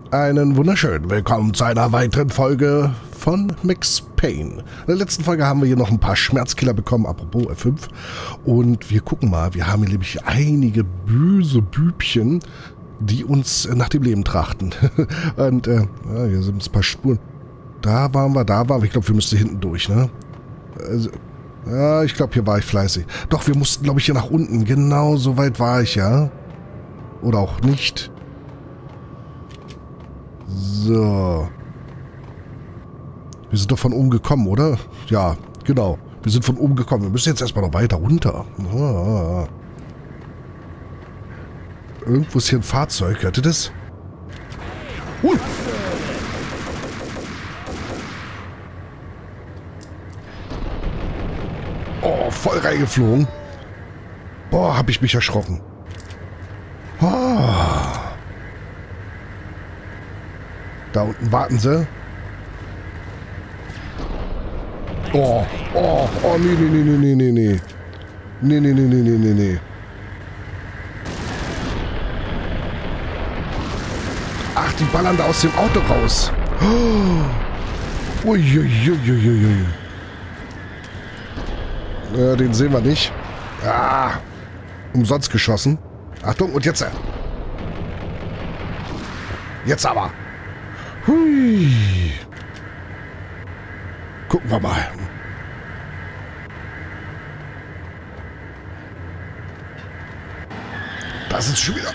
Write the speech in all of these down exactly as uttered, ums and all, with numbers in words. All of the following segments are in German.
Einen wunderschönen Willkommen zu einer weiteren Folge von Max Payne. In der letzten Folge haben wir hier noch ein paar Schmerzkiller bekommen, apropos F fünf. Und wir gucken mal, wir haben hier nämlich einige böse Bübchen, die uns nach dem Leben trachten. Und äh, ja, hier sind ein paar Spuren. Da waren wir, da waren wir. Ich glaube, wir müssten hinten durch, ne? Also, ja, ich glaube, hier war ich fleißig. Doch, wir mussten, glaube ich, hier nach unten. Genau so weit war ich, ja. Oder auch nicht. So. Wir sind doch von oben gekommen, oder? Ja, genau. Wir sind von oben gekommen. Wir müssen jetzt erstmal noch weiter runter. Ah. Irgendwo ist hier ein Fahrzeug. Hört ihr das? Hui. Oh, voll reingeflogen. Boah, hab ich mich erschrocken. Oh. Da unten warten sie. Oh, oh, oh, nee, nee, nee, nee, nee, nee. Nee, nee, nee, nee, nee, nee, nee. Ach, die ballern da aus dem Auto raus. Oh. Uiuiuiuiui. Ja, den sehen wir nicht. Ah, umsonst geschossen. Achtung, und jetzt. Jetzt aber. Hui. Gucken wir mal. Das ist schon wieder.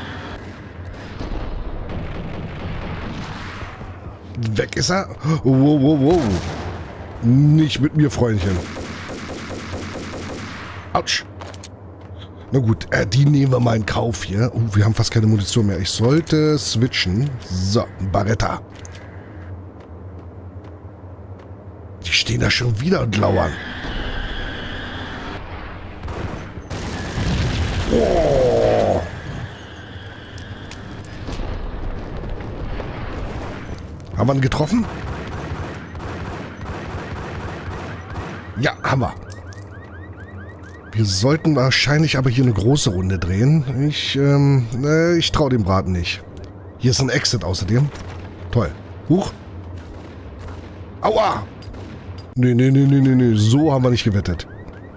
Weg ist er. Wow, wow, wow. Nicht mit mir, Freundchen. Autsch. Na gut, äh, die nehmen wir mal in Kauf hier. Oh, wir haben fast keine Munition mehr. Ich sollte switchen. So, Baretta. Die stehen da schon wieder und lauern. Oh. Haben wir ihn getroffen? Ja, haben wir. Wir sollten wahrscheinlich aber hier eine große Runde drehen. Ich, ähm, äh, ich traue dem Braten nicht. Hier ist ein Exit außerdem. Toll. Huch. Aua! Nee, nee, nee, nee, nee, nee. So haben wir nicht gewettet.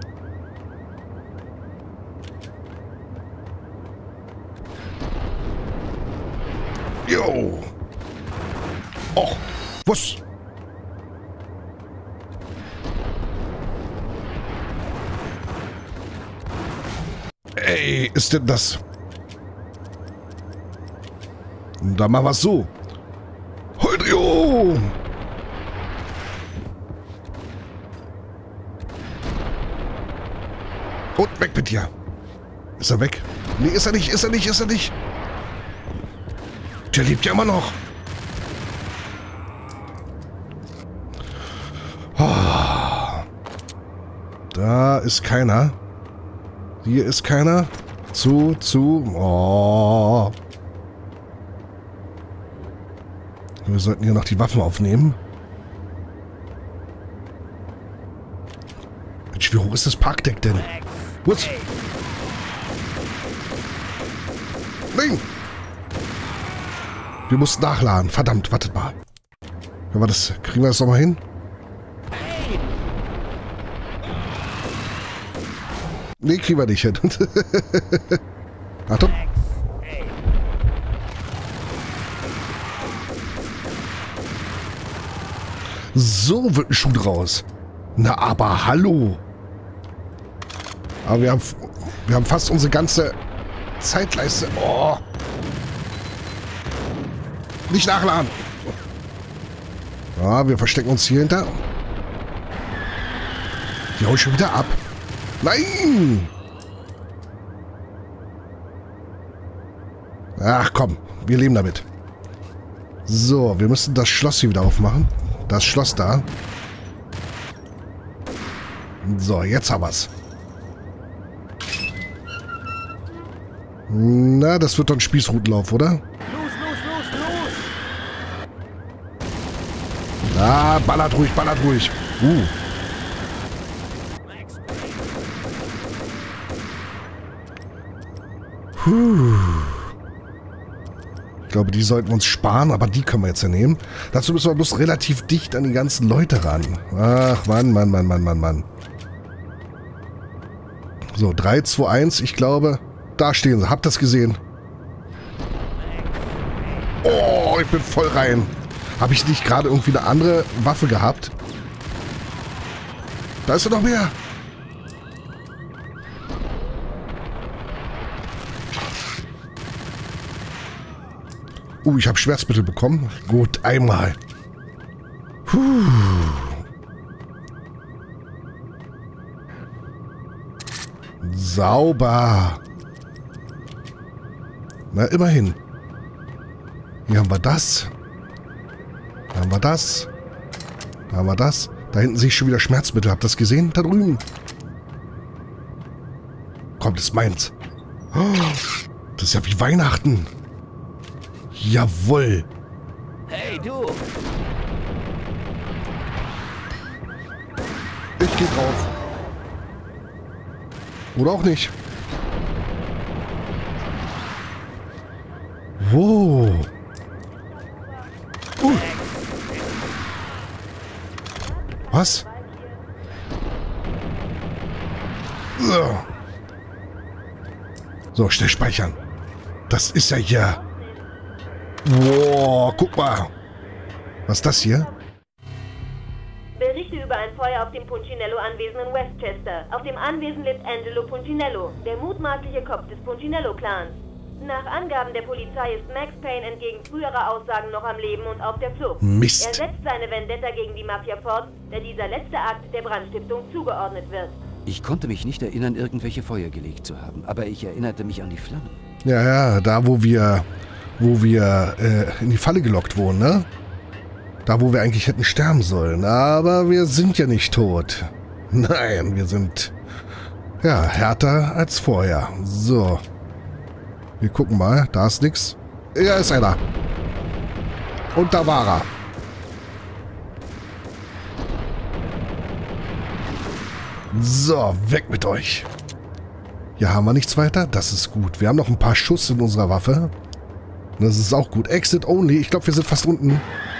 Jo. Och, was? Ey, ist denn das? Da machen wir es so. Holdrio! Und weg mit dir. Ist er weg? Nee, ist er nicht, ist er nicht, ist er nicht. Der lebt ja immer noch. Oh. Da ist keiner. Hier ist keiner. Zu, zu. Oh. Wir sollten hier noch die Waffen aufnehmen. Mensch, wie hoch ist das Parkdeck denn? Was? Nein! Wir mussten nachladen. Verdammt, wartet mal. Können wir das, kriegen wir das nochmal hin? Nee, kriegen wir nicht hin. Achtung. So wird ein Schuh draus. Na, aber hallo. Aber wir haben, wir haben fast unsere ganze Zeitleiste. Oh. Nicht nachladen. Ja, wir verstecken uns hier hinter. Die hauen schon wieder ab. Nein! Ach komm, wir leben damit. So, wir müssen das Schloss hier wieder aufmachen. Das Schloss da. So, jetzt haben wir's. Na, das wird doch ein Spießrutenlauf, oder? Los, los, los, los! Ah, ballert ruhig, ballert ruhig. Uh. Puh. Ich glaube, die sollten wir uns sparen, aber die können wir jetzt ja nehmen. Dazu müssen wir bloß relativ dicht an die ganzen Leute ran. Ach, Mann, Mann, Mann, Mann, Mann, Mann. So, drei, zwei, eins, ich glaube, da stehen sie. Habt ihr das gesehen? Oh, ich bin voll rein. Habe ich nicht gerade irgendwie eine andere Waffe gehabt? Da ist ja noch mehr. Uh, ich habe Schmerzmittel bekommen. Gut, einmal. Puh. Sauber. Na, immerhin. Hier haben wir das. Da haben wir das. Da haben wir das. Da hinten sehe ich schon wieder Schmerzmittel. Habt ihr das gesehen? Da drüben. Komm, das ist meins. Oh, das ist ja wie Weihnachten. Jawohl. Hey, du! Ich geh drauf. Oder auch nicht. Wow. Uh. Was? So, schnell speichern. Das ist ja hier... Wow, guck mal. Was ist das hier? Berichte über ein Feuer auf dem Punchinello-Anwesen in Westchester. Auf dem Anwesen lebt Angelo Punchinello, der mutmaßliche Kopf des Punchinello-Clans. Nach Angaben der Polizei ist Max Payne entgegen früherer Aussagen noch am Leben und auf der Flucht. Mist. Er setzt seine Vendetta gegen die Mafia fort, der dieser letzte Akt der Brandstiftung zugeordnet wird. Ich konnte mich nicht erinnern, irgendwelche Feuer gelegt zu haben, aber ich erinnerte mich an die Flammen. Ja, ja, da wo wir... wo wir äh, in die Falle gelockt wurden, ne? Da, wo wir eigentlich hätten sterben sollen. Aber wir sind ja nicht tot. Nein, wir sind, ja, härter als vorher. So. Wir gucken mal. Da ist nix. Ja, ist einer. Und da war er. So, weg mit euch. Hier haben wir nichts weiter. Das ist gut. Wir haben noch ein paar Schuss in unserer Waffe. Das ist auch gut. Exit only. Ich glaube, wir sind fast unten.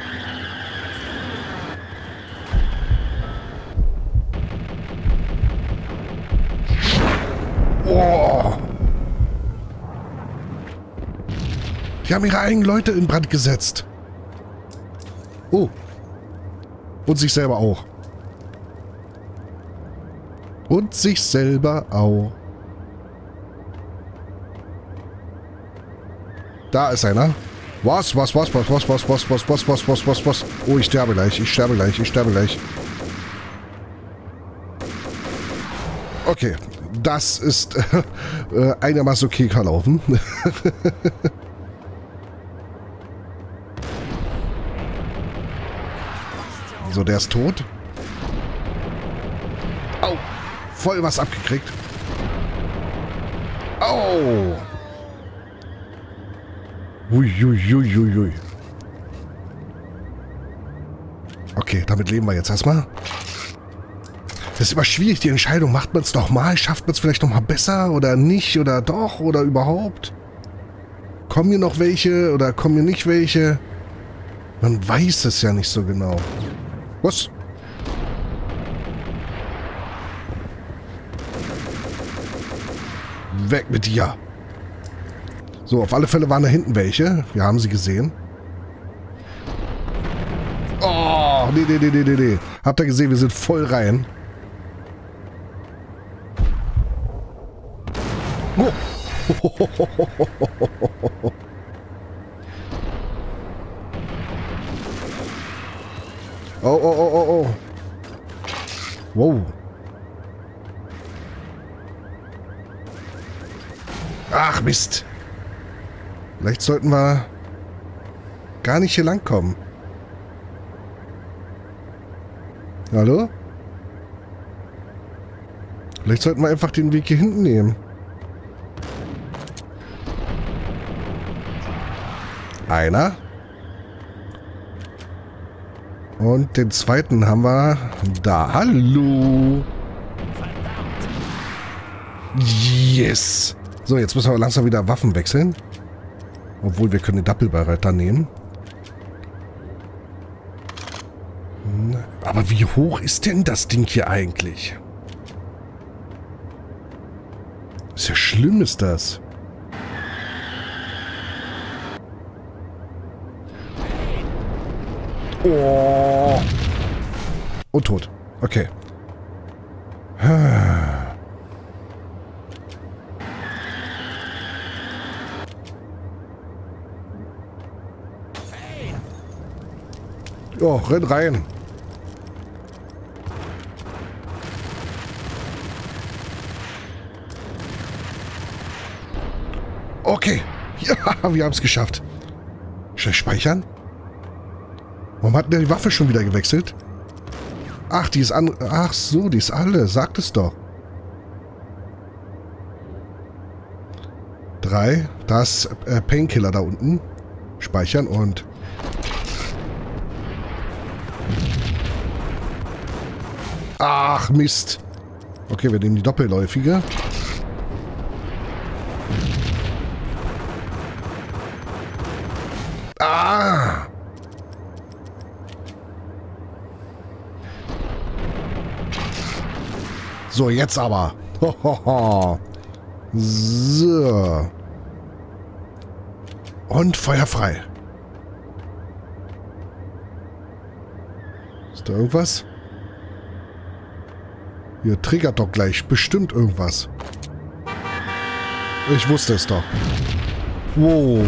Oh. Die haben ihre eigenen Leute in Brand gesetzt. Oh. Und sich selber auch. Und sich selber auch. Da ist einer. Was, was, was, was, was, was, was, was, was, was, was, was, was. Oh, ich sterbe gleich, ich sterbe gleich, ich sterbe gleich. Okay, das ist äh, einigermaßen okay, kann laufen. So, der ist tot. Au, voll was abgekriegt. Au. Uiuiuiui. Okay, damit leben wir jetzt erstmal. Das ist immer schwierig, die Entscheidung. Macht man es nochmal? Schafft man es vielleicht nochmal besser? Oder nicht? Oder doch? Oder überhaupt? Kommen hier noch welche? Oder kommen hier nicht welche? Man weiß es ja nicht so genau. Was? Weg mit dir. So, auf alle Fälle waren da hinten welche. Wir haben sie gesehen. Oh, nee, nee, nee, nee, nee, nee. Habt ihr gesehen, wir sind voll rein. Oh. Oh, oh, oh, oh, oh. Wow. Ach, Mist. Vielleicht sollten wir gar nicht hier lang kommen. Hallo? Vielleicht sollten wir einfach den Weg hier hinten nehmen. Einer. Und den zweiten haben wir da. Hallo. Yes. So, jetzt müssen wir langsam wieder Waffen wechseln. Obwohl, wir können den Doppelbereiter nehmen. Aber wie hoch ist denn das Ding hier eigentlich? Ist ja schlimm, ist das. Oh. Und tot. Okay. Oh, renn rein. Okay. Ja, wir haben es geschafft. Schnell speichern. Warum hat der die Waffe schon wieder gewechselt? Ach, die ist an... Ach so, die ist alle. Sagt es doch. Drei. Da ist äh, Painkiller da unten. Speichern und... Ach, Mist. Okay, wir nehmen die doppelläufige. Ah! So, jetzt aber. So. Und Feuer frei. Ist da irgendwas? Hier triggert doch gleich bestimmt irgendwas. Ich wusste es doch. Wow.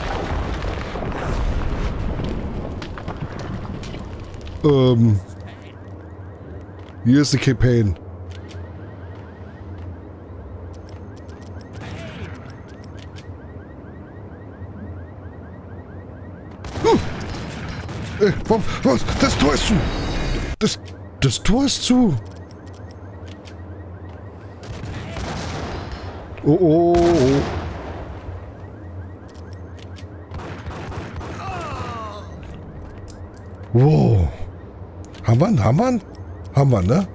Ähm. Hier ist die Campaign. Huh. Ey, was, was? Das Tor ist zu. Das, das Tor ist zu. Oh, oh, oh. Wow. Haben wir ihn? Haben wir ihn? Haben wir, ne?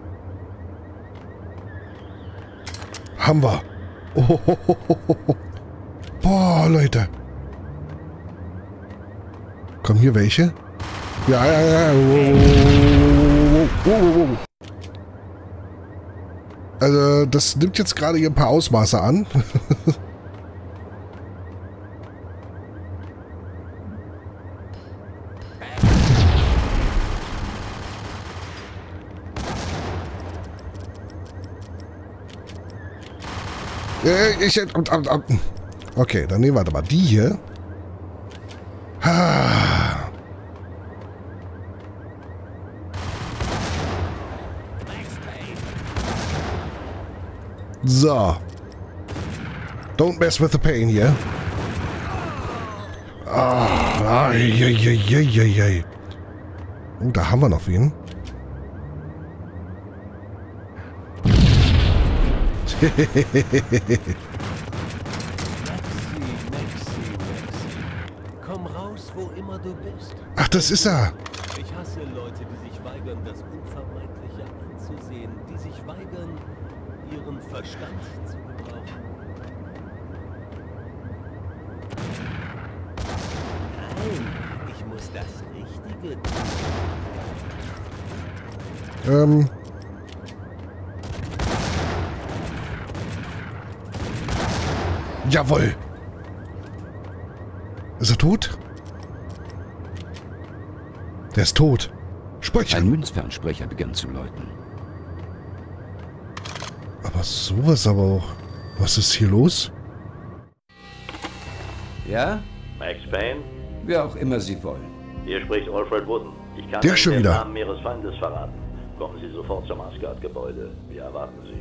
Haben wir. Oh, oh, oh, oh, oh. Boah, Leute. Kommen hier welche? Ja, ja, ja. Oh, oh, oh, oh. Also, das nimmt jetzt gerade hier ein paar Ausmaße an. Ich, okay, dann nehmen wir mal die hier. So. Don't mess with the pain hier. Ah, ai, ai, ai, ai, ai. Oh, da haben wir noch wen. Komm raus, wo immer du bist. Ach, das ist er. Ich hasse Leute, die sich weigern, das Unvermeidliche anzusehen, die sich weigern, ihren Verstand zu gebrauchen. Nein, ich muss das Richtige tun. Ähm... Jawohl. Ist er tot? Der ist tot. Speichern. Ein Münzfernsprecher begann zu läuten. Aber sowas aber auch. Was ist hier los? Ja? Max Payne? Wer auch immer Sie wollen. Hier spricht Alfred Wooden. Ich kann Der Ihnen schon den wieder. Namen Ihres Feindes verraten. Kommen Sie sofort zum Asgard-Gebäude. Wir erwarten Sie.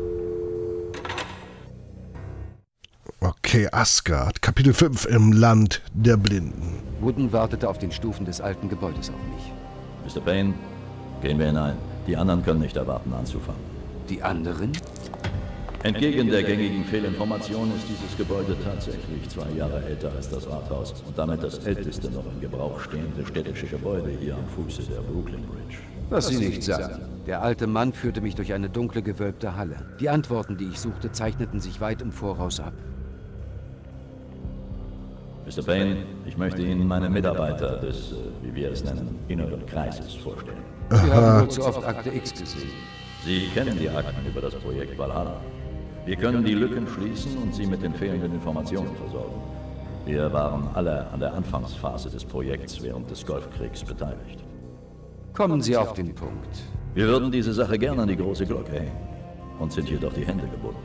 Okay, Asgard. Kapitel fünf im Land der Blinden. Wooden wartete auf den Stufen des alten Gebäudes auf mich. Mister Payne, gehen wir hinein. Die anderen können nicht erwarten, anzufangen. Die anderen? Entgegen der gängigen Fehlinformation ist dieses Gebäude tatsächlich zwei Jahre älter als das Rathaus und damit das älteste noch im Gebrauch stehende städtische Gebäude hier am Fuße der Brooklyn Bridge. Was Sie nicht sagen. Der alte Mann führte mich durch eine dunkle, gewölbte Halle. Die Antworten, die ich suchte, zeichneten sich weit im Voraus ab. Mister Payne, ich möchte Ihnen meine Mitarbeiter des, äh, wie wir es nennen, inneren Kreises vorstellen. Sie haben wohl zu oft Akte X gesehen. Sie kennen die Akten über das Projekt Valhalla. Wir können die Lücken schließen und Sie mit den fehlenden Informationen versorgen. Wir waren alle an der Anfangsphase des Projekts während des Golfkriegs beteiligt. Kommen Sie auf den Punkt. Wir würden diese Sache gerne an die große Glocke hängen und sind jedoch die Hände gebunden.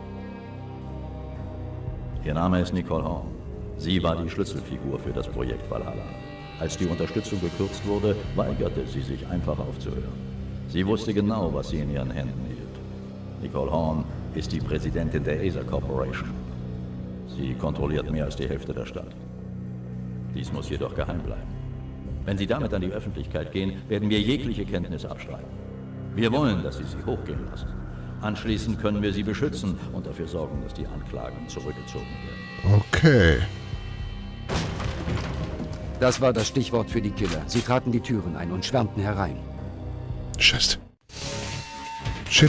Ihr Name ist Nicole Horn. Sie war die Schlüsselfigur für das Projekt Valhalla. Als die Unterstützung gekürzt wurde, weigerte sie sich einfach aufzuhören. Sie wusste genau, was sie in ihren Händen hielt. Nicole Horn ist die Präsidentin der Acer Corporation. Sie kontrolliert mehr als die Hälfte der Stadt. Dies muss jedoch geheim bleiben. Wenn Sie damit an die Öffentlichkeit gehen, werden wir jegliche Kenntnis abstreiten. Wir wollen, dass Sie sie hochgehen lassen. Anschließend können wir sie beschützen und dafür sorgen, dass die Anklagen zurückgezogen werden. Okay. Das war das Stichwort für die Killer. Sie traten die Türen ein und schwärmten herein. Shit. Shit.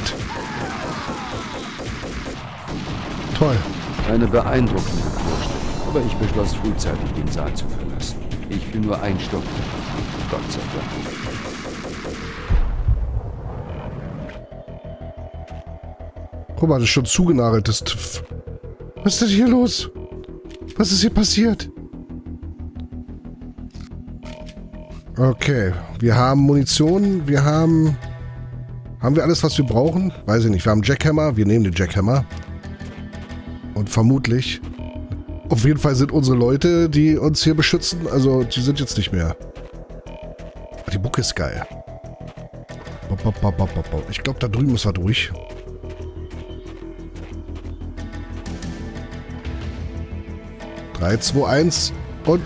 Toll. Eine beeindruckende Vorstellung, aber ich beschloss frühzeitig, den Saal zu verlassen. Ich bin nur ein Stunde. Gott sei Dank. Guck mal, das ist schon zugenagelt. Das Was ist denn hier los? Was ist hier passiert? Okay, wir haben Munition, wir haben... Haben wir alles, was wir brauchen? Weiß ich nicht. Wir haben einen Jackhammer, wir nehmen den Jackhammer. Und vermutlich... Auf jeden Fall sind unsere Leute, die uns hier beschützen, also die sind jetzt nicht mehr. Die Bucke ist geil. Ich glaube, da drüben ist er durch. drei, zwei, eins und...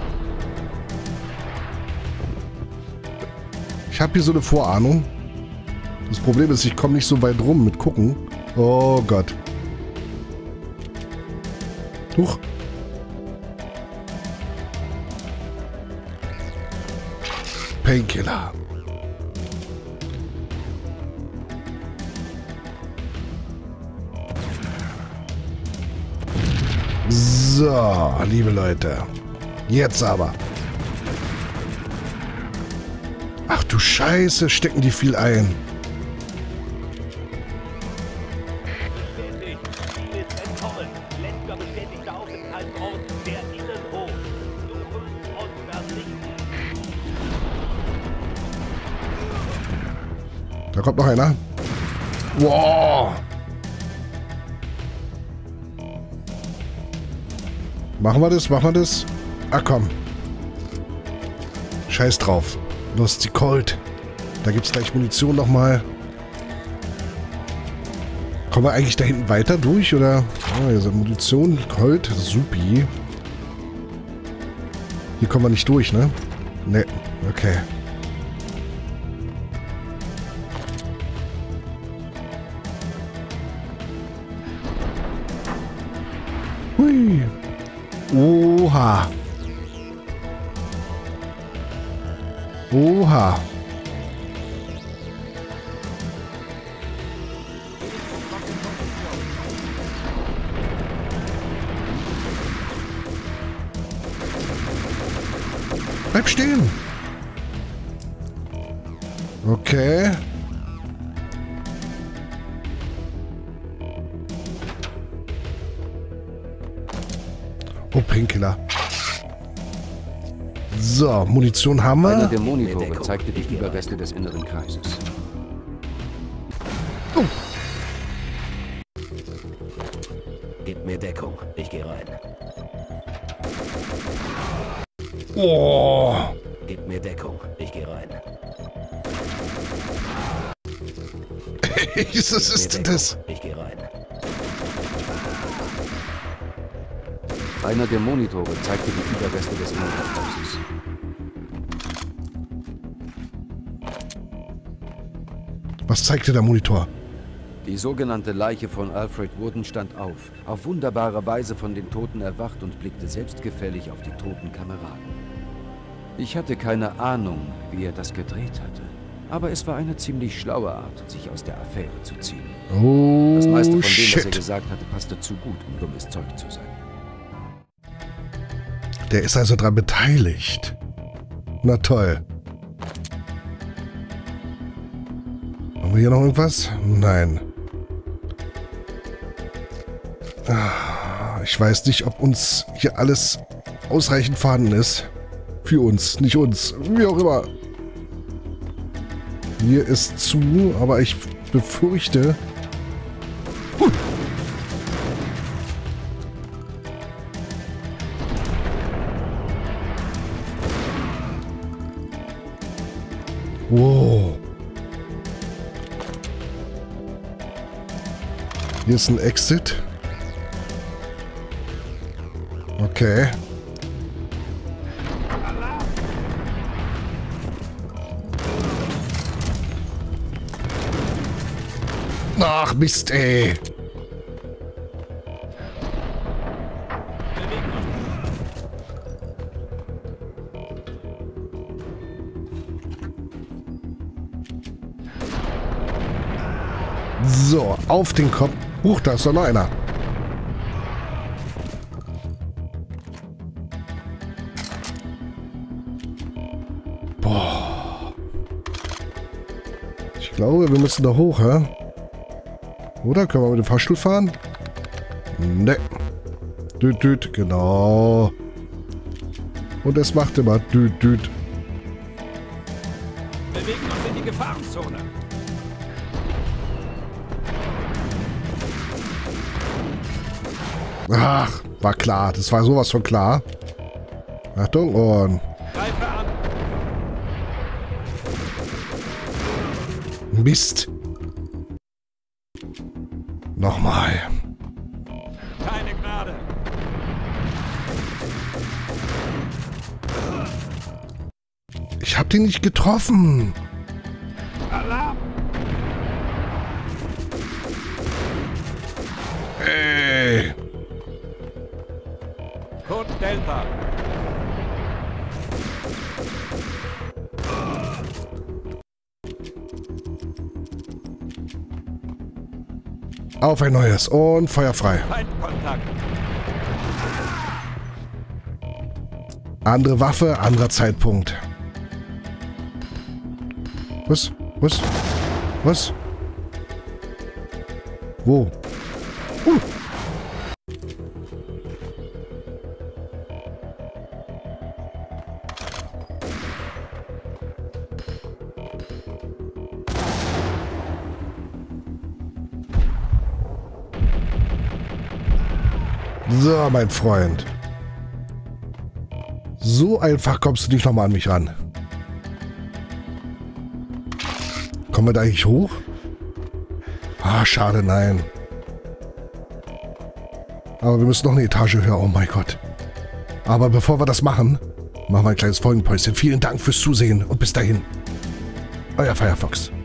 Ich habe hier so eine Vorahnung. Das Problem ist, ich komme nicht so weit rum mit gucken. Oh Gott. Huch. Painkiller. So, liebe Leute. Jetzt aber. Ach du Scheiße, stecken die viel ein. Da kommt noch einer. Wow. Machen wir das? Machen wir das? Ach komm. Scheiß drauf. Los, die Colt. Da gibt's gleich Munition nochmal. Kommen wir eigentlich da hinten weiter durch, oder? Oh, hier sind Munition. Colt. Supi. Hier kommen wir nicht durch, ne? Ne. Okay. Hui. Oha. Oha. Bleib stehen. Okay. Oh, Painkiller. So, Munition haben wir. Einer der Monitore zeigte die Überreste des inneren Kreises. Oh. Gib mir Deckung, ich gehe rein. Oh. Gib mir Deckung, ich gehe rein. Was ist denn das? Ich gehe rein. Einer der Monitore zeigte die Überreste des inneren Kreises. Was zeigte der Monitor? Die sogenannte Leiche von Alfred Wooden stand auf, auf wunderbare Weise von den Toten erwacht und blickte selbstgefällig auf die toten Kameraden. Ich hatte keine Ahnung, wie er das gedreht hatte, aber es war eine ziemlich schlaue Art, sich aus der Affäre zu ziehen. Oh, das meiste von dem, shit. was er gesagt hatte, passte zu gut, um dummes Zeug zu sein. Der ist also dran beteiligt. Na toll. Haben wir hier noch irgendwas? Nein. Ich weiß nicht, ob uns hier alles ausreichend vorhanden ist. Für uns, nicht uns. Wie auch immer. Hier ist zu, aber ich befürchte... Huh. Wow. Hier ist ein Exit. Okay. Ach, Mist, ey. So, auf den Kopf. Huch, da ist doch noch einer. Boah. Ich glaube, wir müssen da hoch, hä? Oder? Können wir mit dem Fahrstuhl fahren? Ne. Düt, düt, genau. Und es macht immer düt, düt. Wir bewegen uns in die Gefahrenzone. Ach, war klar. Das war sowas von klar. Achtung und... Greife an. Mist. Nochmal. Keine Gnade. Ich hab den nicht getroffen. Alarm. Ey. Code Delta. Auf ein neues und feuerfrei. Feindkontakt. Andere Waffe, anderer Zeitpunkt. Was? Was? Was? Wo? Uh. So, mein Freund. So einfach kommst du nicht nochmal an mich ran. Kommen wir da eigentlich hoch? Ah, schade, nein. Aber wir müssen noch eine Etage höher, oh mein Gott. Aber bevor wir das machen, machen wir ein kleines Folgenpäuschen. Vielen Dank fürs Zusehen und bis dahin. Euer Firefox.